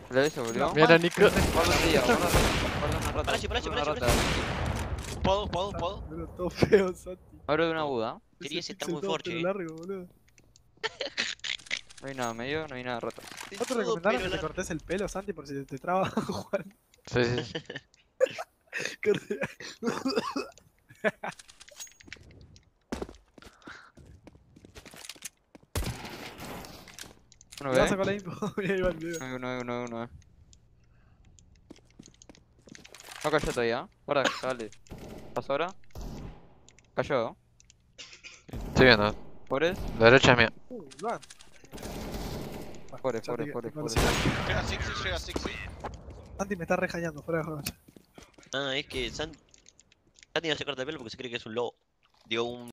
¿Le se volvió? Mira, Nico. Guarda un día, guarda una rata. Parache. Guarda una rata. Puedo. Boludo, todo feo, Santi. Abre una Buda. Siri ese está pixel muy todo fuerte, pelo largo, boludo. No hay nada medio, no hay nada rata. ¿No te recomendaron que te cortes el pelo, Santi, por si te traba jugar? Sí, sí. Corte- Uno ¿Qué ve. pasa con la info? Mira, Iván, mira. Uno. No cayó todavía. Guarda, dale. ¿Pasó ahora? Cayó. Estoy viendo. ¿Pobres? La derecha es mía. Iván. Pobres. Llega Sixi. Santi me está rejañando, fuera de juego. Ah, es que Santi no se corta el pelo porque se cree que es un lobo. Dio un